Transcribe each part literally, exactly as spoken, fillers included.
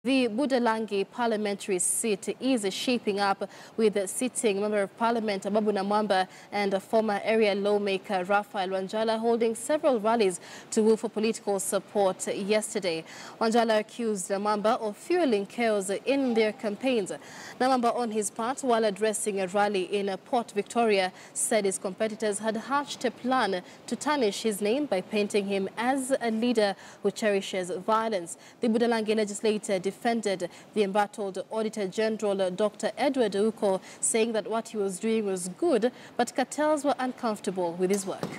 The Budalangi parliamentary seat is shaping up with sitting Member of Parliament Ababu Namwamba and former area lawmaker Raphael Wanjala holding several rallies to woo for political support yesterday. Wanjala accused Namwamba of fueling chaos in their campaigns. Namwamba, on his part, while addressing a rally in Port Victoria, said his competitors had hatched a plan to tarnish his name by painting him as a leader who cherishes violence. The Budalangi legislator defended the embattled Auditor General Doctor Edward Uko, saying that what he was doing was good, but cartels were uncomfortable with his work.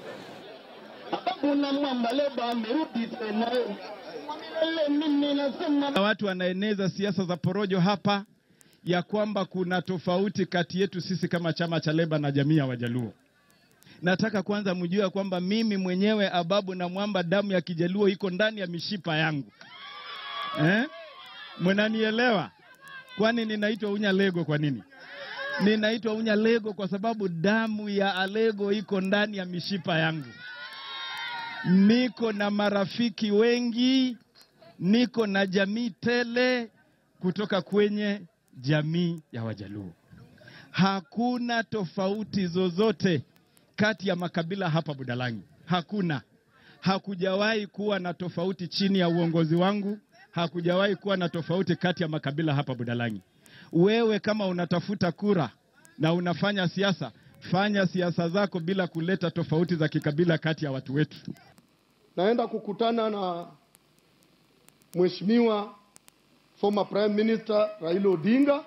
Watu wanaeneza siasa za porojo hapa ya kwamba kuna tofauti kati yetu sisi kama chama cha Leba na jamii ya Wajaluo. Nataka kwanza mjue kwamba mimi mwenyewe Ababu Namwamba, damu ya Kijaluo iko ndani ya mishipa yangu. Eh? Mnanielewa? Kwani ninaitwa Unyalego kwa nini? Ninaitwa Unyalego kwa sababu damu ya Alego iko ndani ya mishipa yangu. Niko na marafiki wengi, niko na jamii tele kutoka kwenye jamii ya Wajaluo. Hakuna tofauti zozote kati ya makabila hapa Budalangi. Hakuna. Hakujawahi kuwa na tofauti chini ya uongozi wangu. Hakujawahi kuwa na tofauti kati ya makabila hapa Budalangi. Wewe kama unatafuta kura na unafanya siasa, fanya siasa zako bila kuleta tofauti za kikabila kati ya watu wetu. Naenda kukutana na Mheshimiwa former Prime Minister Raila Odinga.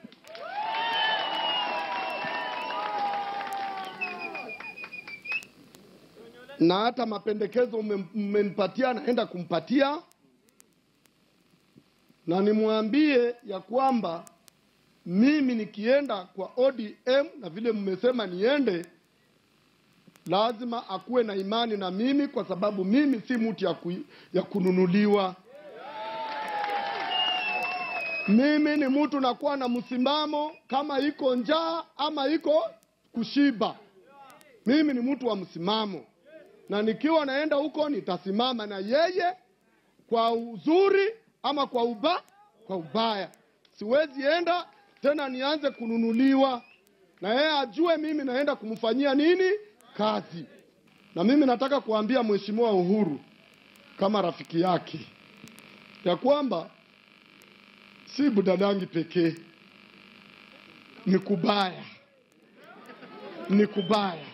Na hata mapendekezo mmenipatia naenda kumpatia. Na nimwambie ya kwamba mimi nikienda kwa O D M na vile mmesema niende, lazima akuwe na imani na mimi, kwa sababu mimi si mtu ya, ku, ya kununuliwa. Mimi ni mtu nakuwa na msimamo, kama iko njaa ama iko kushiba. Mimi ni mtu wa msimamo. Na nikiwa naenda huko nitasimama na yeye kwa uzuri ama kwa uba, kwa ubaya. Siwezi enda tena nianze kununuliwa. Na yeye ajue mimi naenda kumfanyia nini kazi. Na mimi nataka kuambia Mheshimiwa Uhuru kama rafiki yake ya kwamba si Budalangi pekee, ni kubaya. Ni kubaya.